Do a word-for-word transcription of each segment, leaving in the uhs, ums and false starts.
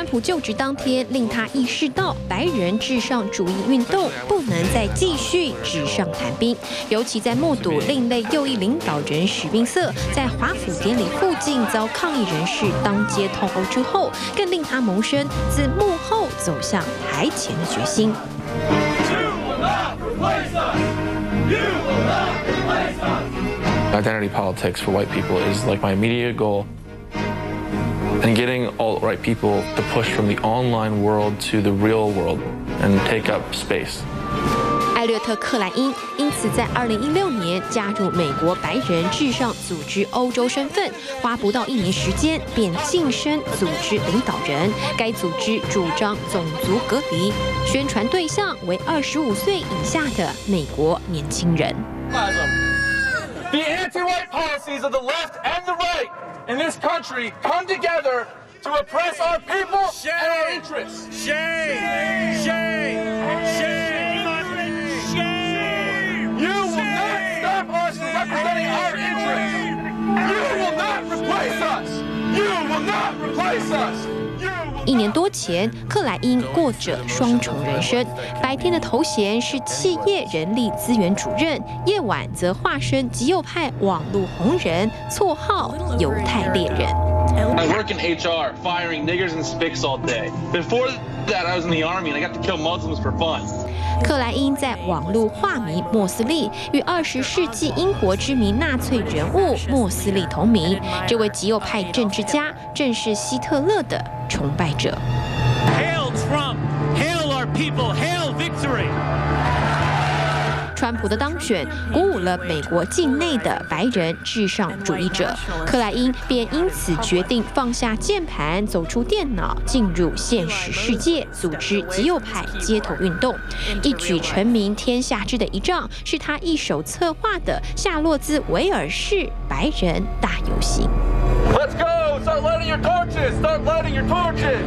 川普就职当天，令他意识到白人至上主义运动不能再继续纸上谈兵。尤其在目睹另类右翼领导人史宾瑟在华府典礼附近遭抗议人士当街痛殴之后，更令他萌生自幕后走向台前的决心。 Identity politics for white people is like my immediate goal. And getting alt-right people to push from the online world to the real world and take up space. 艾略特·克莱因因此在二零一六年加入美国白人至上组织欧洲身份，花不到一年时间便晋升组织领导人。该组织主张种族隔离，宣传对象为二十五岁以下的美国年轻人。 The anti-white policies of the left and the right in this country come together to oppress our people and our interests. Shame! Shame! Shame! Shame! You will not stop us from representing our interests. You will not replace us. You will not replace us. 一年多前，克莱因过着双重人生，白天的头衔是企业人力资源主任，夜晚则化身极右派网络红人，绰号犹太猎人。 I work in H R, firing niggers and spics all day. Before that, I was in the army and I got to kill Muslims for fun. 克莱因在网络化名莫斯利，与二十世纪英国知名纳粹人物莫斯利同名。这位极右派政治家正是希特勒的崇拜者。 Hail Trump! Hail our people! Hail victory! 川普的当选鼓舞了美国境内的白人至上主义者，克莱因便因此决定放下键盘，走出电脑，进入现实世界，组织极右派街头运动。一举成名天下知的一仗，是他一手策划的夏洛兹维尔市白人大游行。 Let's go! Start lighting your torches! Start lighting your torches!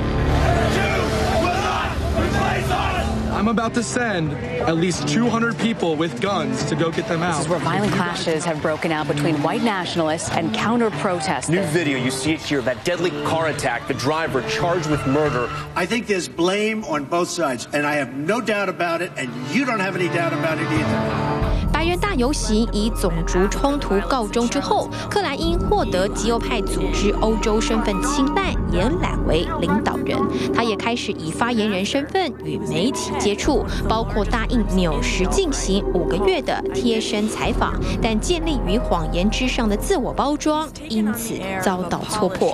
You will not replace us! I'm about to send at least two hundred people with guns to go get them out. This is where violent clashes have broken out between white nationalists and counter-protesters. New video, you see it here, that deadly car attack, the driver charged with murder. I think there's blame on both sides, and I have no doubt about it, and you don't have any doubt about it either. 白人大游行以种族冲突告终之后，克莱因获得极右派组织欧洲身份青睐，延揽为领导人。他也开始以发言人身份与媒体接触，包括答应纽时进行五个月的贴身采访，但建立于谎言之上的自我包装，因此遭到戳破。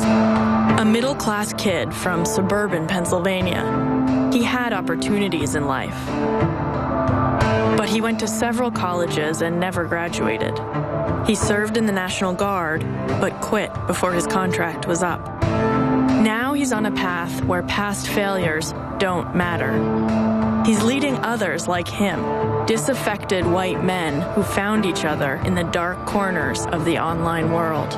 A middle-class kid from suburban Pennsylvania, he had opportunities in life. But he went to several colleges and never graduated. He served in the National Guard, but quit before his contract was up. Now he's on a path where past failures don't matter. He's leading others like him, disaffected white men who found each other in the dark corners of the online world.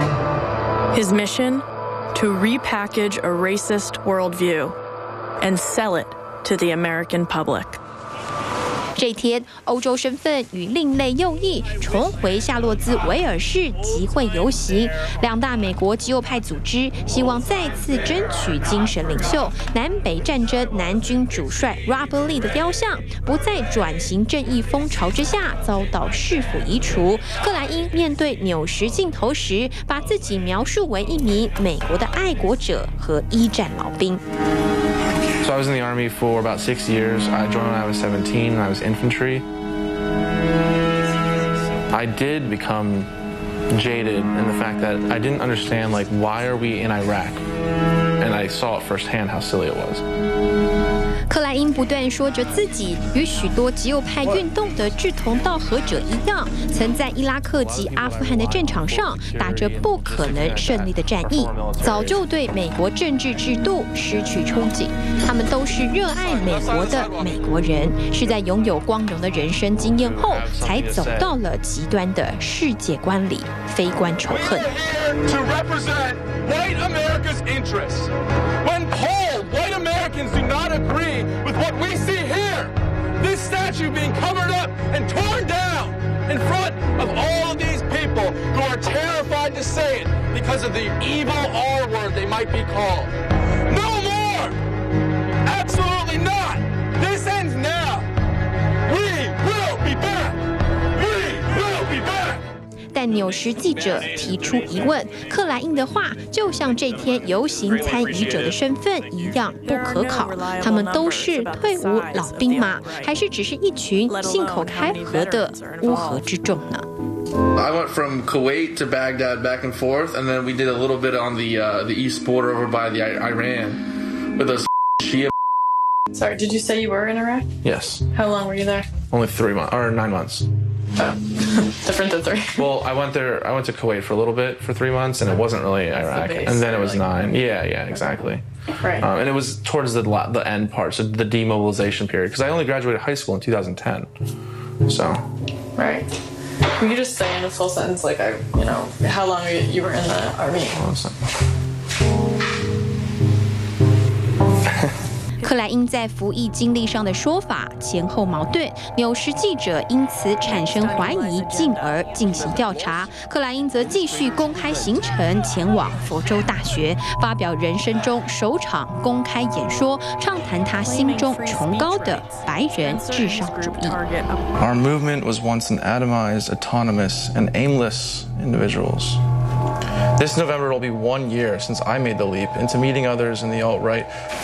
His mission? To repackage a racist worldview and sell it to the American public. 这天，欧洲身份与另类右翼重回夏洛兹维尔市集会游行，两大美国极右派组织希望再次争取精神领袖南北战争南军主帅 Robert Lee 的雕像，不在转型正义风潮之下遭到市府移除。克莱因面对纽时镜头时，把自己描述为一名美国的爱国者和一战老兵。 So I was in the Army for about six years. I joined when I was seventeen, and I was infantry. I did become jaded in the fact that I didn't understand, like, why are we in Iraq? And I saw it firsthand how silly it was. 克莱因不断说着自己与许多极右派运动的志同道合者一样，曾在伊拉克及阿富汗的战场上打着不可能胜利的战役，早就对美国政治制度失去憧憬。他们都是热爱美国的美国人，是在拥有光荣的人生经验后，才走到了极端的世界观里，非关仇恨。 White Americans do not agree with what we see here. This statue being covered up and torn down in front of all of these people who are terrified to say it because of the evil R word they might be called. No war. Absolutely not. This ends now. We will be back. We will be back. 但纽时记者提出疑问：克莱因的话就像这天游行参与者的身份一样不可考，他们都是退伍老兵吗？还是只是一群信口开河的乌合之众呢？ I went from Kuwait to Baghdad back and forth, and then we did a little bit on the uh, the east border over by the I Iran with those Shia. Sorry, did you say you were in Iraq? Yes. How long were you there? Only three months or nine months. Oh, different than three. Well, I went there. I went to Kuwait for a little bit for three months, and it wasn't really Iraq. The and then it was like, nine. Yeah, yeah, exactly. Right. Um, and it was towards the the end part, so the demobilization period, because I only graduated high school in two thousand ten. So. Right. Can you just say in a full sentence, like, I, you know, how long you were in the army? 克莱因在服役经历上的说法前后矛盾，纽时记者因此产生怀疑，进而进行调查。克莱因则继续公开行程，前往佛州大学，发表人生中首场公开演说，畅谈他心中崇高的白人至上主义。 Our movement was once an atomized, autonomous, and aimless individuals. This November will be one year since I made the leap into meeting others in the alt-right.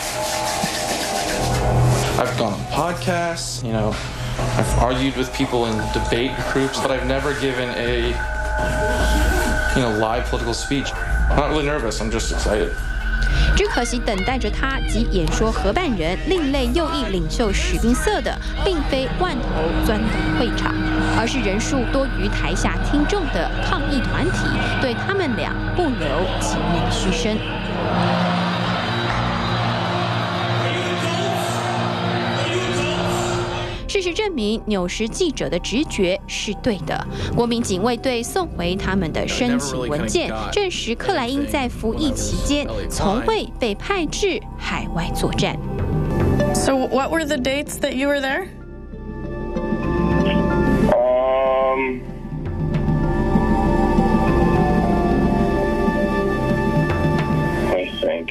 I've gone on podcasts, you know, I've argued with people in debate groups, but I've never given a, you know, live political speech. I'm not really nervous, I'm just excited. 只可惜，等待着他及演说合办人另类右翼领袖史宾瑟的，并非万头钻登会场，而是人数多于台下听众的抗议团体，对他们俩不留情面嘘声。事实证明，纽时记者的直觉是对的。国民警卫队送回他们的申请文件，证实克莱因在服役期间从未被派至海外作战。 So, what were the dates that you were there? Um. I think.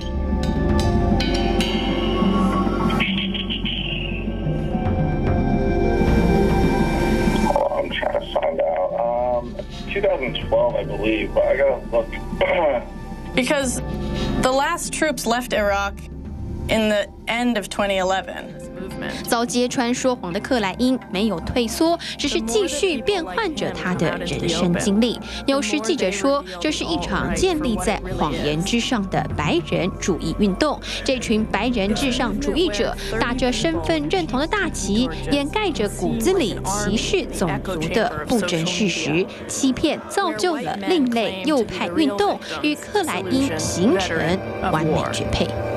twenty twelve, I believe, but I gotta look. Because the last troops left Iraq in the end of twenty eleven. 遭揭穿说谎的克莱因没有退缩，只是继续变换着他的人生经历。纽时记者说，这是一场建立在谎言之上的白人主义运动。这群白人至上主义者打着身份认同的大旗，掩盖着骨子里歧视种族的不争事实，欺骗造就了另类右派运动，与克莱因形成完美绝配。